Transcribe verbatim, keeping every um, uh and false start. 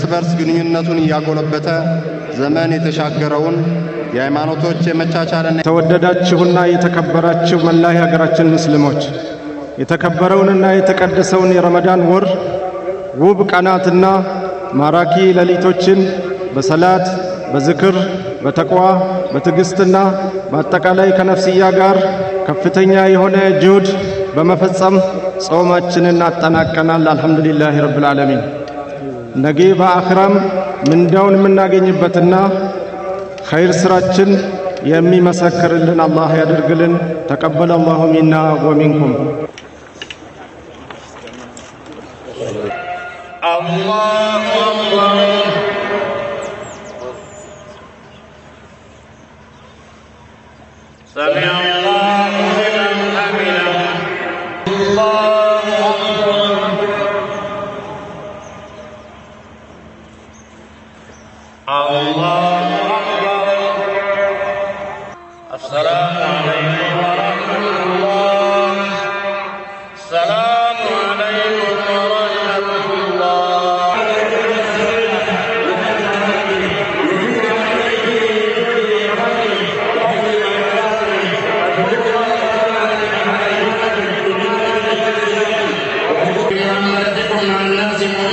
በርስ ግንኙነቱን ያጎለበተ ዘመን የተሻገረውን የሃይማኖቶች የመቻቻልና ተወደዳችሁና የተከበራችሁ መላ ሀገራችን ሙስሊሞች የተከበረውንና የተቀደሰውን የረመዳን ወር ውብ ቀናትና ማራኪ ሌሊቶችን በሰላት በዝክር በተቅዋ በትግስትና በአጠቃላይ ከነፍስያ ጋር ከፍተኛ የሆነ ጁህድ በመፈጸም ጾማችንን አጠናቀናል። አልহামዱሊላሂ ረብል ዓለሚን። ነገ በአኺራም ምንዳውን የምናገኝበትና ኸይር ስራችን የሚመሰክርልን አላህ ያድርግልን። ተቀበለ አላሁ ሚና ወሚንኩም። አላሁ አክበር سمع الله لمن حمده الله أكبر الله أكبر السلام عليكم ورحمة الله السلام عليكم ورحمة الله عن الناس